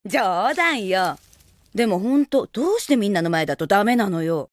冗談よ。でもほんと、どうしてみんなの前だとダメなのよ。